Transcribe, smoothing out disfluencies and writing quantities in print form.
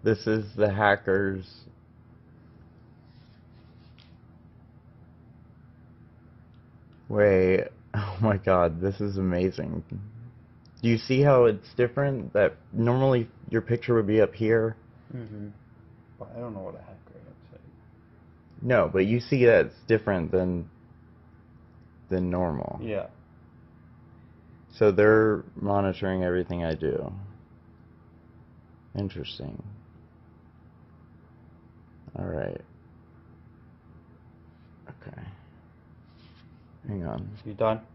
This is the hackers. Wait, oh my god, this is amazing. Do you see how it's different? That normally your picture would be up here? Mm-hmm. But I don't know what a hacker looks like. No, but you see that it's different than normal. Yeah. So they're monitoring everything I do. Interesting. Alright. Okay. Hang on. You done?